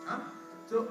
Huh? So.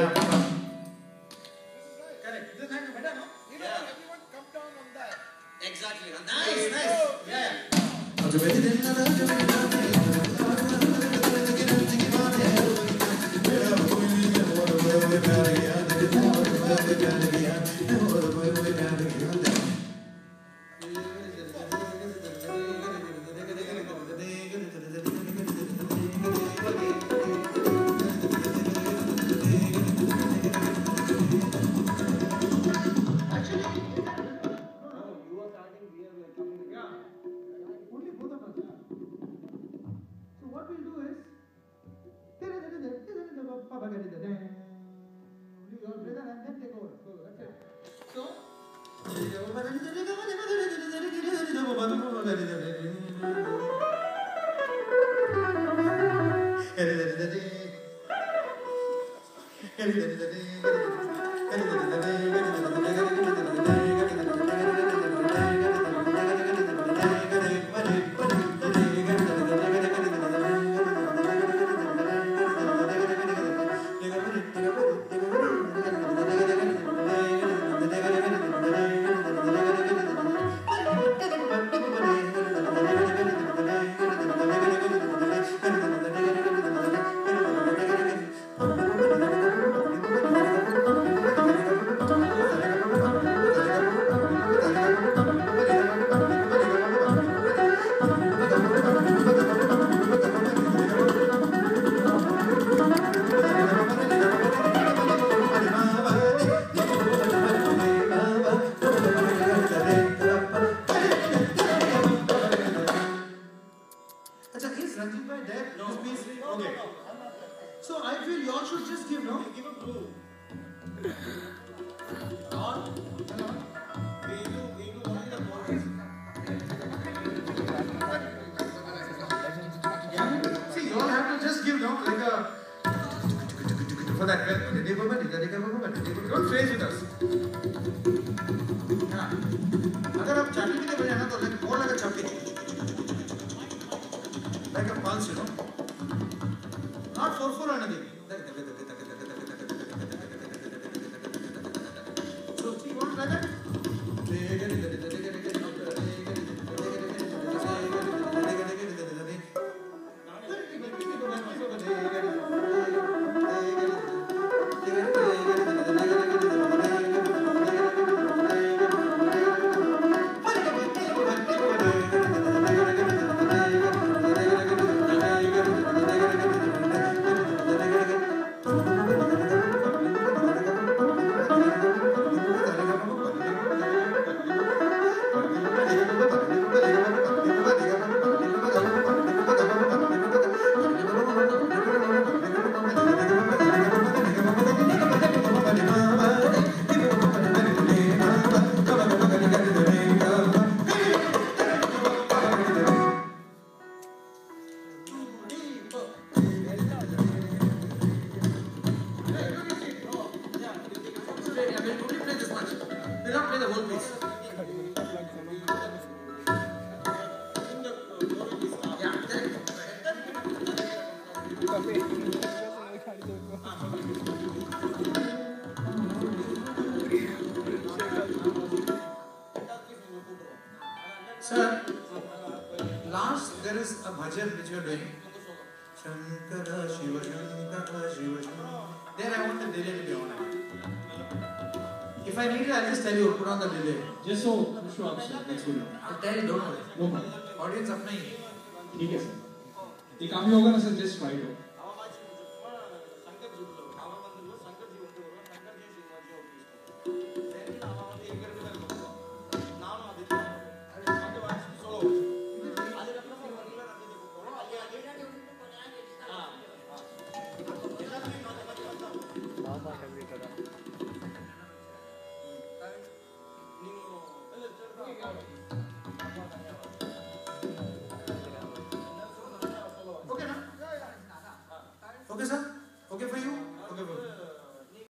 Yeah, Papa. Correct. This hand better, no? Yeah. Everyone come down on that. Exactly. Nice, nice. Yeah. So I feel you all should just give, no? Give a clue. We do only the chorus. See, you all have to just give, no? Like a... For that, don't phrase with us. Yeah. अगर आप चाटी भी बजाना ना तो like more like a चाटी. Like a pulse, you know? Not 4/4 or anything. So, see, you want to try that? Sir, last there is a bhajan which you are doing. Shankara Shiva Shankara Shiva Shankara. There I want the delay to be on. If I need it, I'll just tell you, put on the delay. Just so Vishnu answer next video. I'll tell you, don't worry. No problem. Audience अपना ही. ठीक है sir. ये काम ही होगा ना sir, just try it. Okay, sir? Okay for you?